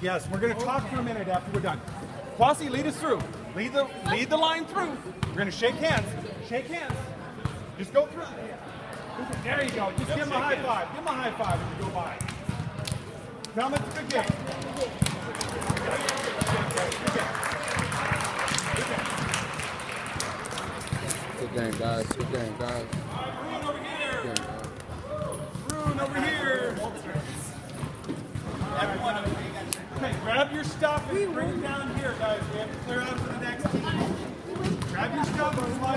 Yes, we're going to talk for a minute after we're done. Kwasi, lead us through. Lead the line through. We're going to shake hands. Shake hands. Just go through. There you go. Just give him a high five. Give him a high five when you go by. Tell him it's a good game. Good game, guys. Good game, guys. Bruin over here. Bruin over here. Everyone over here. Okay, grab your stuff and bring it down here, guys. We have to clear out for the next team. Grab your stuff and